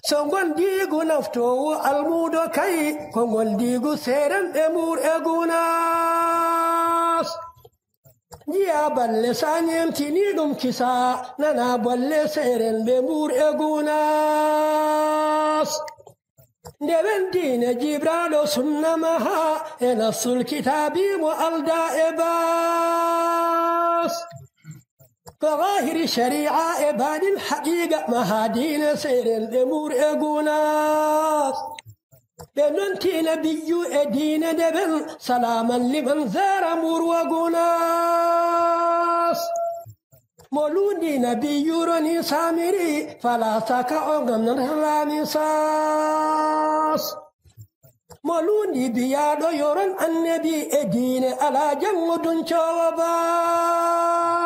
songon digu naftowo almudo kai kongol digu seren emur egunas ya balle sanyem tinidum kisa nana balle seren bemur egunas Deven dine Jibralo sunnamaha enasul kitabi mu'alda ebas ظواهر الشريعة إبان الحقيقة مهادين سير الأمور إقوناس بننتي نبي أدين دبن سلاما لمن زار أمور وقوناس مولوني نبي يرني سامري فلا سكا من الرامساس مولوني بيادو يرن النبي أدين على جمد شوابا